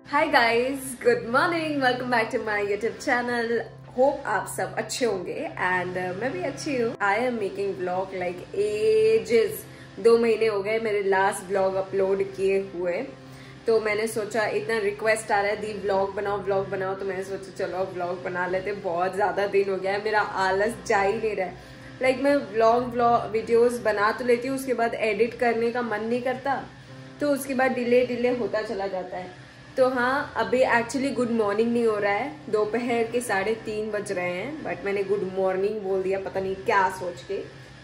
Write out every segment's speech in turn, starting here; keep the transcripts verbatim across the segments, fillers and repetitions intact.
Hi guys, good morning, welcome back to my YouTube channel. Hope आप सब अच्छे होंगे एंड uh, मैं भी अच्छी हूँ। I am making vlog like ages. दो महीने हो गए मेरे लास्ट व्लॉग अपलोड किए हुए, तो मैंने सोचा इतना रिक्वेस्ट आ रहा है दी व्लॉग बनाओ व्लॉग बनाओ, तो मैंने सोचा चलो व्लॉग बना लेते। बहुत ज्यादा दिन हो गया है, मेरा आलस जा ही नहीं रहा है। लाइक like, मैं व्लॉग व्लॉग वीडियोस बना तो लेती हूँ, उसके बाद एडिट करने का मन नहीं करता, तो उसके बाद डिले डिले होता चला जाता है। तो हाँ, अभी एक्चुअली गुड मॉर्निंग नहीं हो रहा है, दोपहर के साढ़े तीन बज रहे हैं, बट मैंने गुड मॉर्निंग बोल दिया, पता नहीं क्या सोच के।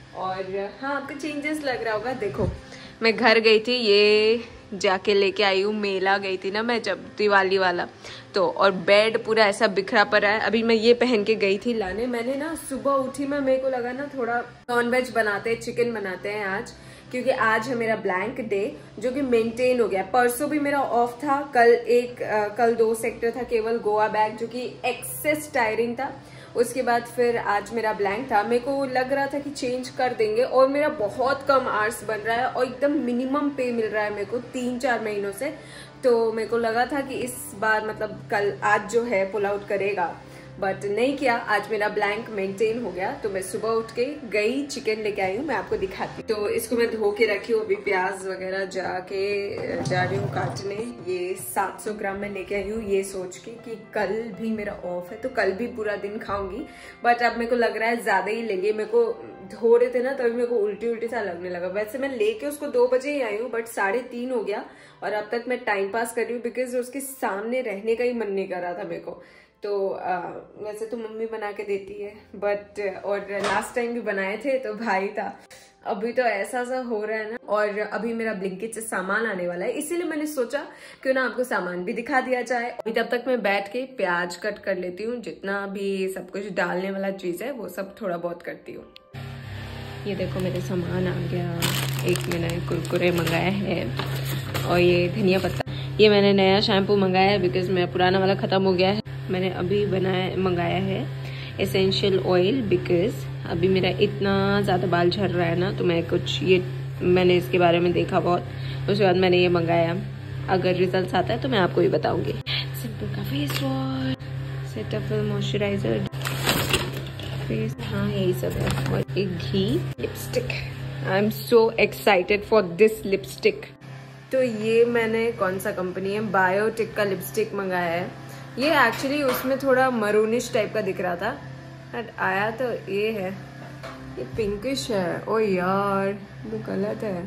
और हाँ, आपको चेंजेस लग रहा होगा। देखो, मैं घर गई थी, ये जाके लेके आई हूँ, मेला गई थी ना मैं जब, दिवाली वाला, तो और बेड पूरा ऐसा बिखरा पड़ा है। अभी मैं ये पहन के गई थी लाने। मैंने ना सुबह उठी मैं, मेरे को लगा ना थोड़ा नॉनवेज बनाते हैं, चिकन बनाते हैं आज, क्योंकि आज है मेरा ब्लैंक डे जो कि मेंटेन हो गया। परसों भी मेरा ऑफ था, कल एक आ, कल दो सेक्टर था केवल गोवा बैग, जो कि एक्सेस टायरिंग था। उसके बाद फिर आज मेरा ब्लैंक था। मेरे को लग रहा था कि चेंज कर देंगे, और मेरा बहुत कम आवर्स बन रहा है और एकदम मिनिमम पे मिल रहा है मेरे को तीन चार महीनों से। तो मेरे को लगा था कि इस बार मतलब कल आज जो है पुल आउट करेगा, बट नहीं किया। आज मेरा ब्लैंक मेंटेन हो गया, तो मैं सुबह उठ के गई, चिकन लेके आई हूँ, मैं आपको दिखाती हूँ। तो इसको मैं धो के रखी हूँ, अभी प्याज वगैरह जाके जा रही हूँ काटने। ये सात सौ ग्राम में लेके आई हूँ, ये सोच के कि कल भी मेरा ऑफ है तो कल भी पूरा दिन खाऊंगी। बट अब मेरे को लग रहा है ज्यादा ही ले लिए। मेरे को धो रहे थे ना, तभी मेरे को उल्टी उल्टी सा लगने लगा। वैसे मैं लेके उसको दो बजे ही आई हूँ, बट साढ़े तीन हो गया और अब तक मैं टाइम पास कर रही हूँ, बिकॉज उसके सामने रहने का ही मन नहीं कर रहा था मेरे को। तो आ, वैसे तो मम्मी बना के देती है, बट और लास्ट टाइम भी बनाए थे तो भाई था। अभी तो ऐसा सा हो रहा है ना, और अभी मेरा ब्लिंकिट से सामान आने वाला है, इसीलिए मैंने सोचा क्यों ना आपको सामान भी दिखा दिया जाए। अभी तब तक मैं बैठ के प्याज कट कर लेती हूँ, जितना भी सब कुछ डालने वाला चीज है वो सब थोड़ा बहुत करती हूँ। ये देखो मेरे सामान आ गया। एक मैंने कुरकुरे मंगाया है, और ये धनिया पत्ता। ये मैंने नया शैम्पू मंगाया है, बिकॉज मेरा पुराना वाला खत्म हो गया है। मैंने अभी बनाया मंगाया है एसेंशियल ऑयल, बिकॉज अभी मेरा इतना ज़्यादा बाल झड़ रहा है ना, तो मैं कुछ ये मैंने इसके बारे में देखा बहुत, उसके बाद मैंने ये मंगाया। अगर रिजल्ट आता है तो मैं आपको भी बताऊंगी। सिंपल का face wash, setup moisturiser, face, हाँ यही सब है, और एक घी, lipstick. I am so excited for this lipstick. तो ये मैंने कौन सा कंपनी है, बायोटिक का लिपस्टिक मंगाया है। ये एक्चुअली उसमें थोड़ा मरूनिश टाइप का दिख रहा था, बट आया तो ये है, ये पिंकिश है। ओ यार, वो गलत है।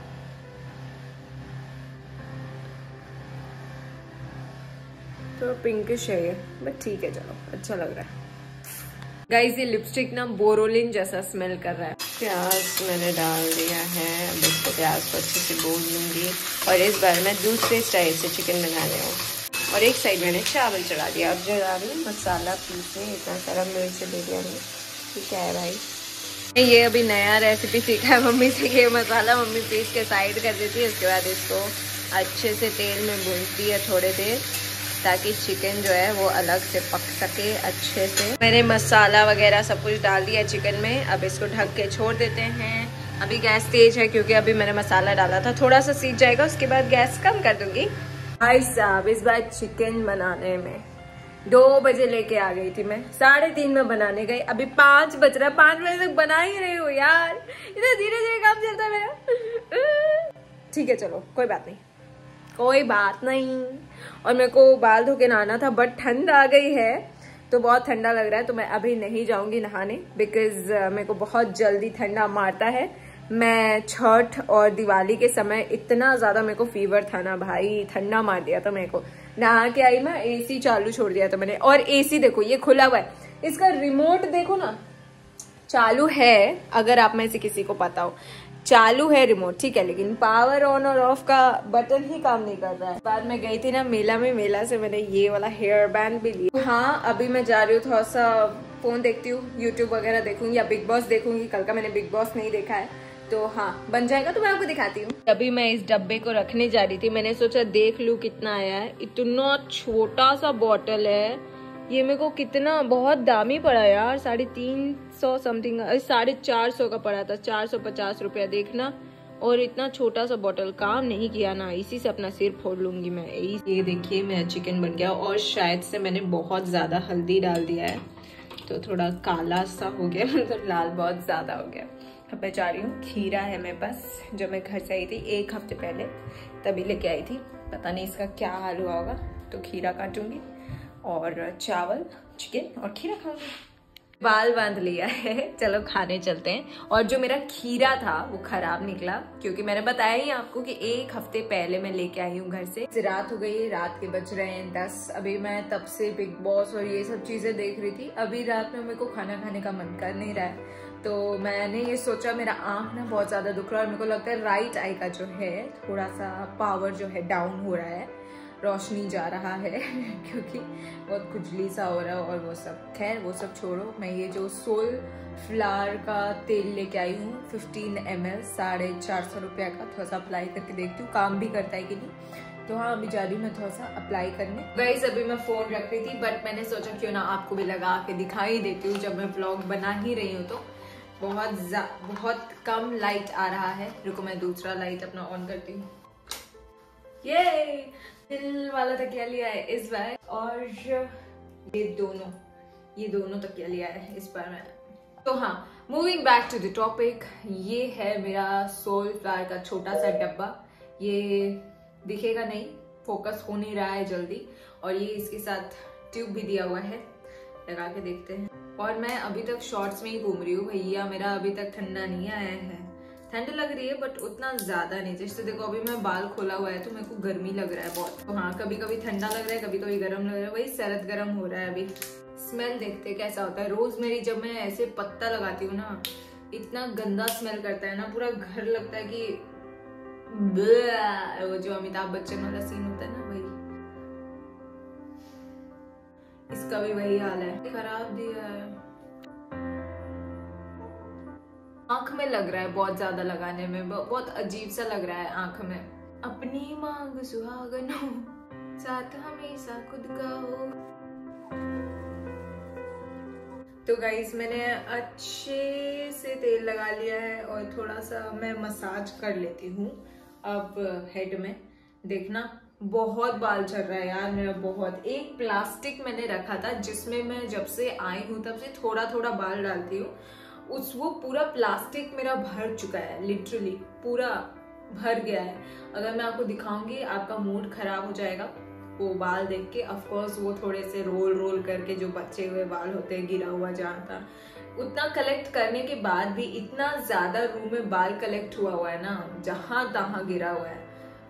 तो पिंकिश है ये, बट ठीक है, चलो अच्छा लग रहा है। गाइस, ये लिपस्टिक ना बोरोलिन जैसा स्मेल कर रहा है। प्याज मैंने डाल दिया है, अब इसको प्याज को अच्छे से भून लूंगी, और इस बार मैं दूसरे स्टाइल से चिकन बना रही हूँ। और एक साइड मैंने चावल चढ़ा दिया। अब चढ़ा रही हूँ मसाला पीसने। इतना सारा मिर्च दे दिया मैंने, ठीक है भाई। ये अभी नया रेसिपी सीखा है मम्मी से, ये मसाला मम्मी पीस के साइड कर देती है, उसके बाद इसको अच्छे से तेल में भूनती है थोड़े देर, ताकि चिकन जो है वो अलग से पक सके अच्छे से। मैंने मसाला वगैरह सब कुछ डाल दिया चिकन में, अब इसको ढक के छोड़ देते हैं। अभी गैस तेज है क्योंकि अभी मैंने मसाला डाला था, थोड़ा सा सीज जाएगा, उसके बाद गैस कम कर दूंगी। भाई साहब, इस बार चिकन बनाने में दो बजे लेके आ गई थी मैं, साढ़े तीन में बनाने गई, अभी पांच बज रहा है, पांच बजे तक बना ही रही हूँ यार। इतना धीरे धीरे काम चलता है मेरा। ठीक है, चलो कोई बात नहीं, कोई बात नहीं। और मेरे को बाल धो के नहाना था, बट ठंड आ गई है तो बहुत ठंडा लग रहा है, तो मैं अभी नहीं जाऊंगी नहाने, बिकॉज मेरे को बहुत जल्दी ठंडा मारता है। मैं छठ और दिवाली के समय इतना ज्यादा मेरे को फीवर था ना भाई, ठंडा मार दिया था मेरे को। नहा के आई मैं, एसी चालू छोड़ दिया था मैंने, और एसी देखो ये खुला हुआ है, इसका रिमोट देखो ना, चालू है, अगर आप में से किसी को पता हो, चालू है रिमोट, ठीक है, लेकिन पावर ऑन और ऑफ का बटन ही काम नहीं कर रहा है। बाद में गई थी ना मेला में, मेला से मैंने ये वाला हेयर बैंड भी लिया। हाँ, अभी मैं जा रही हूँ, थोड़ा सा फोन देखती हूँ, यूट्यूब वगैरह देखूंगी या बिग बॉस देखूंगी। कल का मैंने बिग बॉस नहीं देखा है, तो हाँ बन जाएगा तो मैं आपको दिखाती हूँ। अभी मैं इस डब्बे को रखने जा रही थी, मैंने सोचा देख लूं कितना आया है। इतना छोटा सा बॉटल है ये, मेरे को कितना बहुत दामी पड़ा यार, साढ़े तीन सौ समथिंग, साढ़े चार सौ का पड़ा था, चार सौ पचास रुपया। देखना और इतना छोटा सा बॉटल काम नहीं किया ना, इसी से अपना सिर फोड़ लूंगी मैं। ये देखिए मेरा चिकन बन गया और शायद से मैंने बहुत ज़्यादा हल्दी डाल दिया है तो थोड़ा काला सा हो गया, मतलब लाल बहुत ज़्यादा हो गया। अब मैं जा रही हूँ, खीरा है मेरे पास जो मैं घर से आई थी एक हफ्ते पहले, तभी लेके आई थी। पता नहीं इसका क्या हाल हुआ होगा, तो खीरा काटूंगी और चावल, चिकन और खीरा खाऊंगी। बाल बांध लिया है, चलो खाने चलते हैं। और जो मेरा खीरा था वो खराब निकला, क्योंकि मैंने बताया ही आपको कि एक हफ्ते पहले मैं लेके आई हूँ घर से। रात हो गई है, रात के बज रहे हैं दस। अभी मैं तब से बिग बॉस और ये सब चीजें देख रही थी। अभी रात में मेरे को खाना खाने का मन कर नहीं रहा है, तो मैंने ये सोचा, मेरा आंख ना बहुत ज्यादा दुख रहा है और मेरे को लगता है राइट आई का जो है थोड़ा सा पावर जो है डाउन हो रहा है, रोशनी जा रहा है क्योंकि बहुत खुजली सा हो रहा है और वो सब। खैर वो सब छोड़ो, मैं ये जो सोल फ्लावर का तेल लेके आई हूँ फिफ्टीन एम एल साढ़े चार सौ रुपया का, थोड़ा सा अप्लाई करके देखती हूँ काम भी करता है कि नहीं। तो हाँ अभी जा रही हूँ मैं थोड़ा सा अप्लाई करने। गाइस अभी मैं फोन रख रही थी, बट मैंने सोचा क्यों ना आपको भी लगा के दिखाई देती हूँ जब मैं व्लॉग बना ही रही हूँ। तो बहुत बहुत कम लाइट आ रहा है, रुको मैं दूसरा लाइट अपना ऑन करती हूँ। ये दिल वाला तकिया लिया है इस बार, और ये दोनों ये दोनों तकिया लिया है इस बार मैंने। तो हाँ, moving back to the topic, ये है मेरा सोल फ्लावर का छोटा सा डब्बा। ये दिखेगा नहीं, फोकस हो नहीं रहा है जल्दी, और ये इसके साथ ट्यूब भी दिया हुआ है, लगा के देखते हैं। और मैं अभी तक शॉर्ट्स में ही घूम रही हूँ भैया, मेरा अभी तक ठंडा नहीं आया है। ठंड लग रही है बट उतना ज्यादा नहीं। जैसे देखो अभी मैं बाल खोला हुआ है तो मेरे को गर्मी लग रहा है बहुत। तो हाँ, कभी कभी ठंडा लग रहा है, कभी कभी गर्म लग रहा है, वही सरद गर्म हो रहा है अभी। स्मेल देखते कैसा होता है। रोज मेरी जब मैं ऐसे पत्ता लगाती हूँ ना, इतना गंदा स्मेल करता है ना, पूरा घर लगता है कि वो जो अमिताभ बच्चन वाला सीन होता है ना, वही। इसका भी वही हाल है, खराब दिया है। आंख में लग रहा है बहुत ज्यादा लगाने में, बहुत अजीब सा लग रहा है आंख में। अपनी मांग सुहागन हो, साथ हमेशा खुद का हो। तो गाइस मैंने अच्छे से तेल लगा लिया है और थोड़ा सा मैं मसाज कर लेती हूँ अब हेड में। देखना बहुत बाल चल रहा है यार मेरा, बहुत। एक प्लास्टिक मैंने रखा था जिसमें मैं जब से आई हूँ तब से थोड़ा थोड़ा बाल डालती हूँ, उस वो पूरा प्लास्टिक मेरा भर चुका है, लिटरली पूरा भर गया है। अगर मैं आपको दिखाऊंगी आपका मूड खराब हो जाएगा वो बाल देख के। ऑफ कोर्स वो थोड़े से रोल रोल करके जो बचे हुए बाल होते हैं, गिरा हुआ जहाँ था, उतना कलेक्ट करने के बाद भी इतना ज्यादा रूम में बाल कलेक्ट हुआ हुआ है ना, जहां तहां गिरा हुआ है।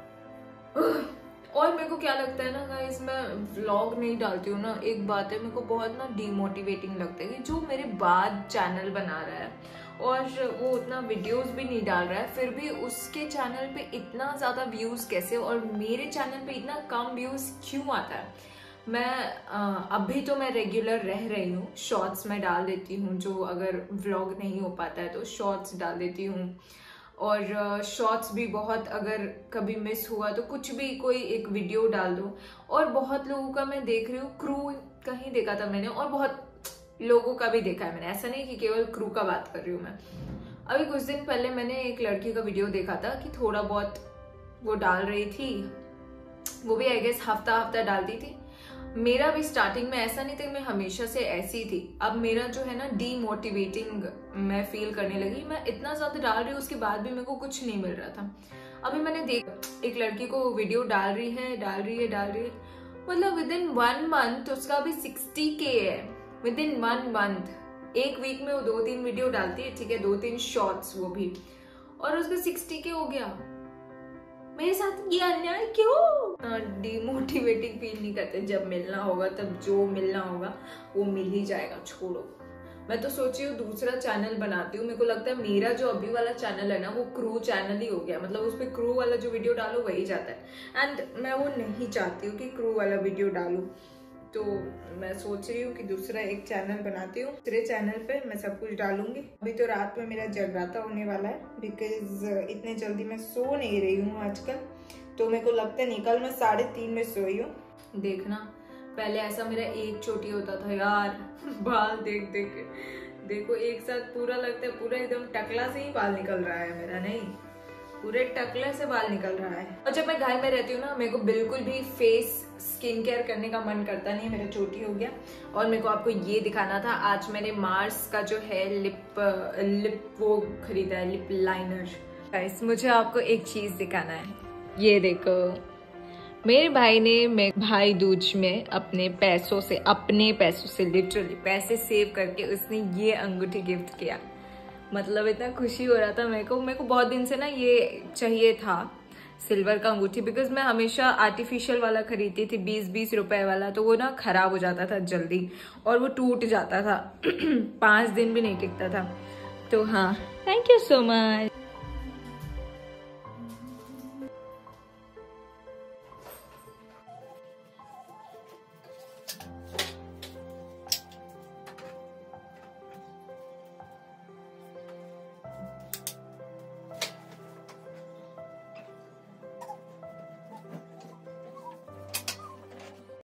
और मेरे को क्या लगता है ना गाइस, मैं व्लॉग नहीं डालती हूँ ना, एक बात है मेरे को बहुत ना डीमोटिवेटिंग लगता है कि जो मेरे बाद चैनल बना रहा है और वो उतना वीडियोस भी नहीं डाल रहा है, फिर भी उसके चैनल पे इतना ज्यादा व्यूज कैसे और मेरे चैनल पे इतना कम व्यूज क्यों आता है। मैं आ, अभी तो मैं रेगुलर रह रही हूँ, शॉर्ट्स में डाल देती हूँ, जो अगर व्लॉग नहीं हो पाता है तो शॉर्ट्स डाल देती हूँ। और शॉर्ट्स भी बहुत, अगर कभी मिस हुआ तो कुछ भी कोई एक वीडियो डाल दो। और बहुत लोगों का मैं देख रही हूँ, क्रू कहीं देखा था मैंने, और बहुत लोगों का भी देखा है मैंने, ऐसा नहीं कि केवल क्रू का बात कर रही हूँ मैं। अभी कुछ दिन पहले मैंने एक लड़की का वीडियो देखा था कि थोड़ा बहुत वो डाल रही थी, वो भी आई गेस हफ्ता हफ्ता डालती थी। मेरा भी स्टार्टिंग में ऐसा नहीं था, मैं हमेशा से ऐसी थी। अब मेरा जो है ना डीमोटिवेटिंग मैं फील करने लगी, मैं इतना ज्यादा डाल रही हूँ उसके बाद भी मेरे को कुछ नहीं मिल रहा था। अभी मैंने देख एक लड़की को वीडियो डाल रही है डाल रही है डाल रही है मतलब विद इन वन मंथ उसका भी सिक्सटी के है, विद इन वन मंथ। एक वीक में वो दो तीन वीडियो डालती है, ठीक है, दो तीन शॉर्ट्स वो भी, और उसका सिक्सटी के हो गया। मेरे साथ ये अन्याय क्यों? डीमोटिवेटिंग फील नहीं करते, जब मिलना होगा तब जो मिलना होगा वो मिल ही जाएगा, छोड़ो। मैं तो सोची हूँ दूसरा चैनल बनाती हूँ। मेरे को लगता है मेरा जो अभी वाला चैनल है ना वो क्रू चैनल ही हो गया, मतलब उस पर क्रू वाला जो वीडियो डालो वही जाता है, एंड मैं वो नहीं चाहती हूँ कि क्रू वाला वीडियो डालूं। तो मैं सोच रही हूँ कि दूसरा एक चैनल बनाती हूँ, दूसरे चैनल पे मैं सब कुछ डालूंगी। अभी तो रात में मेरा जगराता होने वाला है, बिकॉज इतने जल्दी मैं सो नहीं रही हूँ आजकल, तो मेरे को लगता है निकल मैं साढ़े तीन में सोई हूँ। देखना पहले ऐसा मेरा एक चोटी होता था यार, बाल देख देख के देखो एक साथ पूरा लगता है पूरा एकदम टकला से ही बाल निकल रहा है मेरा, नहीं पूरे टकले से बाल निकल रहा है। और जब मैं घर में रहती हूँ ना, मेरे को बिल्कुल भी फेस स्किन केयर करने का मन करता नहीं, मेरा चोटी हो गया। और मेरे को आपको ये दिखाना था, आज मैंने मार्स का जो है लिप लिप वो खरीदा है, लिप लाइनर। गाइस मुझे आपको एक चीज दिखाना है, ये देखो मेरे भाई ने मैं भाई दूज में अपने पैसों से अपने पैसों से लिटरली पैसे सेव करके उसने ये अंगूठी गिफ्ट किया। मतलब इतना खुशी हो रहा था मेरे को मेरे को बहुत दिन से ना ये चाहिए था सिल्वर का अंगूठी, बिकॉज मैं हमेशा आर्टिफिशियल वाला खरीदती थी बीस बीस रुपए वाला, तो वो ना खराब हो जाता था जल्दी और वो टूट जाता था पांच दिन भी नहीं टिकता था। तो हाँ, थैंक यू सो मच।